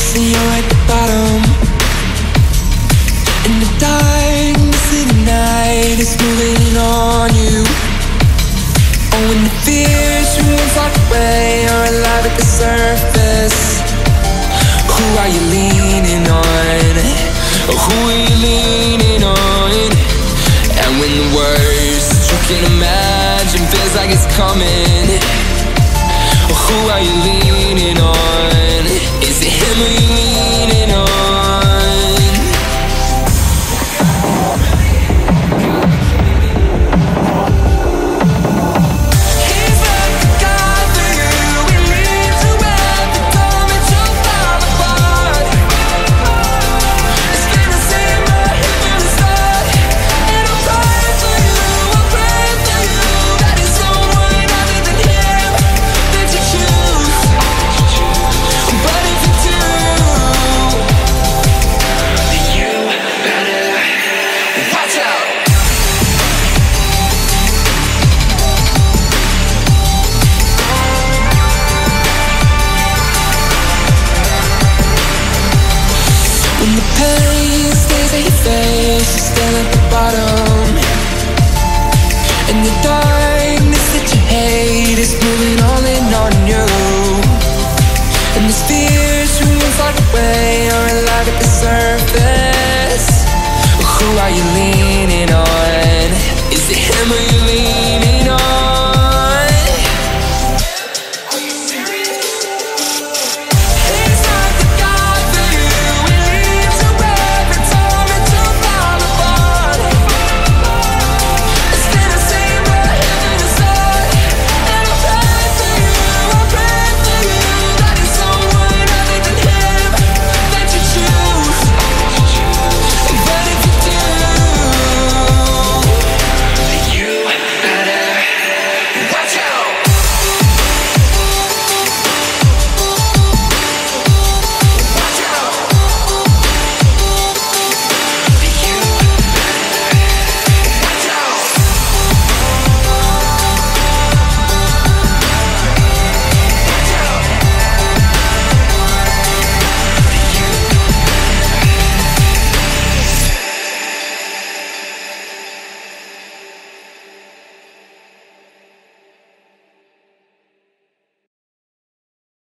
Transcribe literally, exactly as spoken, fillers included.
and you're at the bottom. In the darkness of the night is moving on you. Oh, when the fears ruins lock away, you're alive at the surface. Who are you leaning on? Who are you leaning on? And when the worst you can imagine feels like it's coming, who are you leaning on? Is it him or you leaning on? When the pain stays at your face, you're still at the bottom. And the darkness that you hate is moving all in on you. And the fears ruins lock away, you're alive at the surface. Who are you leaning on? Is it him or